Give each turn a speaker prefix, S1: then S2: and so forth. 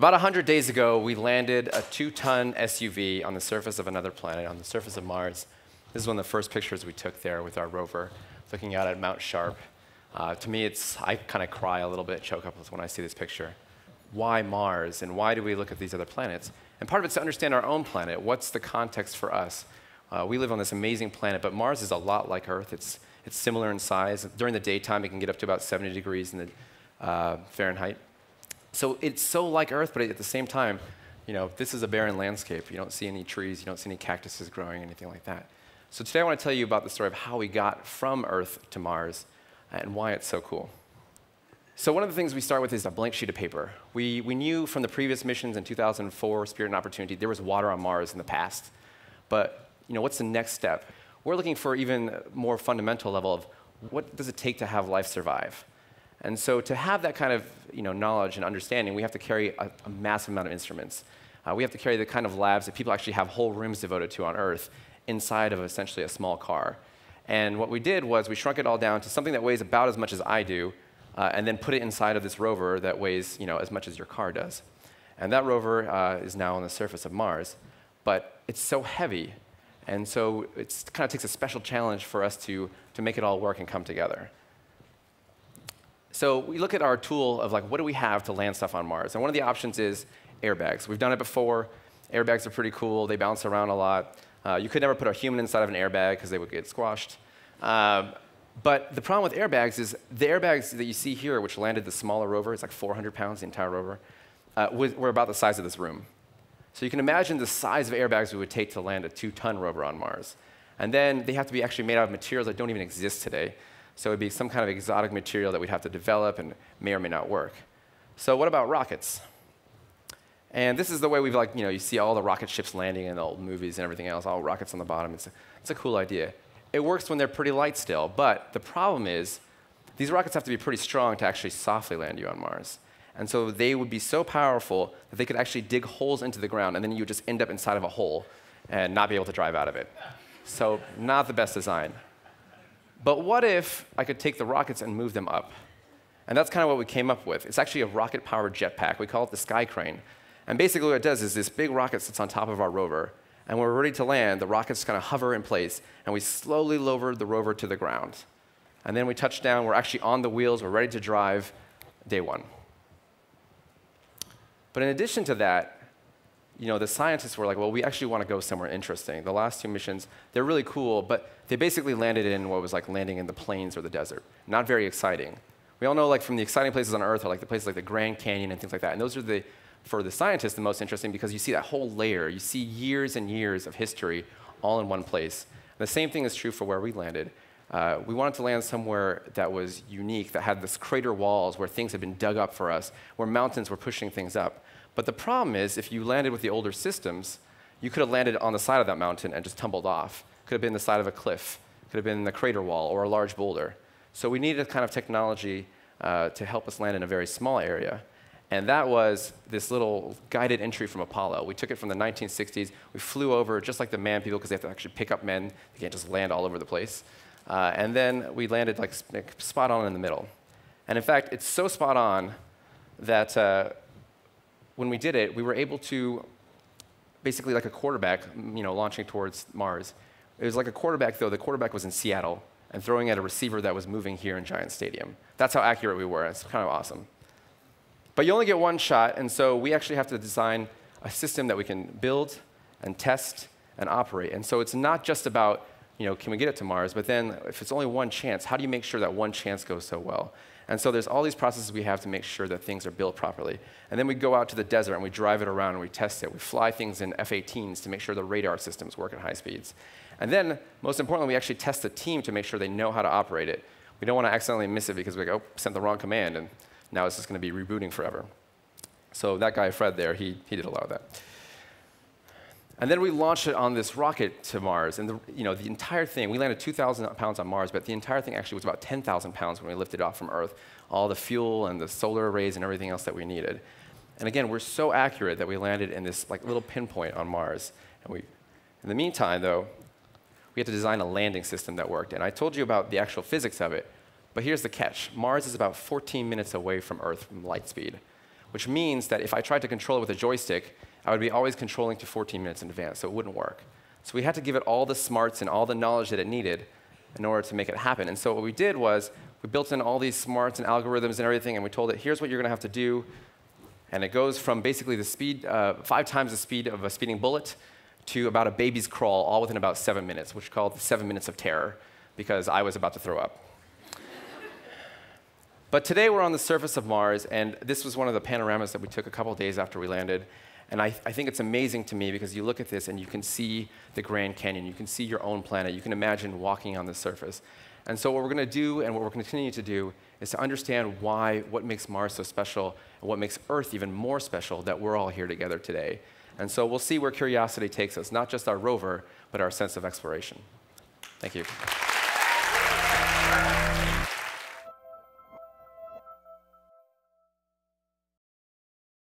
S1: About 100 days ago, we landed a 2-ton SUV on the surface of another planet, on the surface of Mars. This is one of the first pictures we took there with our rover, looking out at Mount Sharp. To me, I kind of cry a little bit, choke up when I see this picture. Why Mars, and why do we look at these other planets? And part of it's to understand our own planet. What's the context for us? We live on this amazing planet, but Mars is a lot like Earth. It's similar in size. During the daytime, it can get up to about 70 degrees in the Fahrenheit. So it's so like Earth, but at the same time, this is a barren landscape. You don't see any trees, you don't see any cactuses growing, anything like that. So today I want to tell you about the story of how we got from Earth to Mars and why it's so cool. So one of the things we start with is a blank sheet of paper. We knew from the previous missions in 2004, Spirit and Opportunity, there was water on Mars in the past. But what's the next step? We're looking for even more fundamental level of what does it take to have life survive? And so to have that kind of knowledge and understanding, we have to carry a massive amount of instruments. We have to carry the kind of labs that people actually have whole rooms devoted to on Earth inside of essentially a small car. And what we did was we shrunk it all down to something that weighs about as much as I do, and then put it inside of this rover that weighs as much as your car does. And that rover is now on the surface of Mars. But it's so heavy, and so it kind of takes a special challenge for us to make it all work and come together. So we look at our tool of what do we have to land stuff on Mars? And one of the options is airbags. We've done it before. Airbags are pretty cool. They bounce around a lot. You could never put a human inside of an airbag because they would get squashed. But the problem with airbags is the airbags that you see here, which landed the smaller rover, it's like 400 pounds, the entire rover, were about the size of this room. So you can imagine the size of airbags we would take to land a 2-ton rover on Mars. And then they have to be actually made out of materials that don't even exist today. So it would be some kind of exotic material that we'd have to develop and may or may not work. So what about rockets? And this is the way we've you see all the rocket ships landing in the old movies and everything else, all rockets on the bottom. It's a cool idea. It works when they're pretty light still, but the problem is these rockets have to be pretty strong to actually softly land you on Mars. And so they would be so powerful that they could actually dig holes into the ground, and then you would just end up inside of a hole and not be able to drive out of it. So not the best design. But what if I could take the rockets and move them up? And that's kind of what we came up with. It's actually a rocket-powered jetpack. We call it the Sky Crane. And basically what it does is this big rocket sits on top of our rover, and when we're ready to land, the rockets kind of hover in place, and we slowly lower the rover to the ground. And then we touch down. We're actually on the wheels. We're ready to drive day one. But in addition to that, the scientists were like, well, we actually want to go somewhere interesting. The last 2 missions, they're really cool, but they basically landed in what was like landing in the plains or the desert. Not very exciting. We all know from the exciting places on Earth are the places like the Grand Canyon and things like that. And those are for the scientists, the most interesting because you see that whole layer. You see years and years of history all in one place. And the same thing is true for where we landed. We wanted to land somewhere that was unique, that had this crater walls where things had been dug up for us, where mountains were pushing things up. But the problem is, if you landed with the older systems, you could have landed on the side of that mountain and just tumbled off. Could have been the side of a cliff. Could have been the crater wall or a large boulder. So we needed a kind of technology to help us land in a very small area. And that was this little guided entry from Apollo. We took it from the 1960s. We flew over just like the manned people because they have to actually pick up men. They can't just land all over the place. And then we landed spot on in the middle. And in fact, it's so spot on that when we did it, we were able to, basically like a quarterback, launching towards Mars. It was like a quarterback, though. The quarterback was in Seattle and throwing at a receiver that was moving here in Giant Stadium. That's how accurate we were. It's kind of awesome. But you only get one shot, and so we actually have to design a system that we can build and test and operate. And so it's not just about, can we get it to Mars, but then if it's only one chance, how do you make sure that one chance goes so well? And so there's all these processes we have to make sure that things are built properly. And then we go out to the desert and we drive it around and we test it. We fly things in F-18s to make sure the radar systems work at high speeds. And then, most importantly, we actually test the team to make sure they know how to operate it. We don't want to accidentally miss it because we go, sent the wrong command, and now it's just going to be rebooting forever. So that guy, Fred, there, he did a lot of that. And then we launched it on this rocket to Mars. And the entire thing, we landed 2,000 pounds on Mars, but the entire thing actually was about 10,000 pounds when we lifted off from Earth. All the fuel and the solar arrays and everything else that we needed. And again, we're so accurate that we landed in this little pinpoint on Mars. And in the meantime, though, we had to design a landing system that worked. And I told you about the actual physics of it, but here's the catch. Mars is about 14 minutes away from Earth from light speed. which means that if I tried to control it with a joystick, I would be always controlling to 14 minutes in advance, so it wouldn't work. So we had to give it all the smarts and all the knowledge that it needed in order to make it happen. And so what we did was we built in all these smarts and algorithms and everything, and we told it, here's what you're going to have to do. And it goes from basically the speed, 5 times the speed of a speeding bullet to about a baby's crawl, all within about 7 minutes, which is called the 7 minutes of terror, because I was about to throw up. But today we're on the surface of Mars, and this was one of the panoramas that we took a couple days after we landed. And I think it's amazing to me because you look at this and you can see the Grand Canyon, you can see your own planet, you can imagine walking on the surface. And so what we're going to do and what we're going to continue to do is to understand what makes Mars so special and what makes Earth even more special that we're all here together today. And so we'll see where curiosity takes us, not just our rover, but our sense of exploration. Thank you.